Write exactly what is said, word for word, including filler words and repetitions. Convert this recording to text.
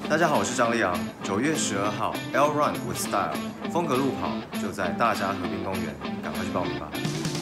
大家好，我是张立昂。九月十二号 ，L Run with Style 风格路跑就在大家河滨公园，赶快去报名吧！